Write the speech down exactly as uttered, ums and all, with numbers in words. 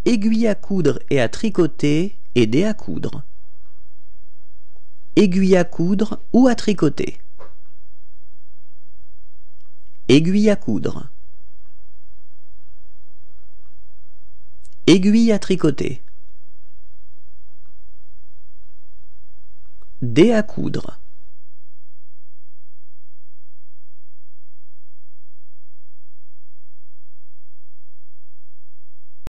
Aiguille à coudre et à tricoter, aider à coudre. Aiguille à coudre ou à tricoter. Aiguille à coudre. Aiguille à tricoter. Dé à coudre.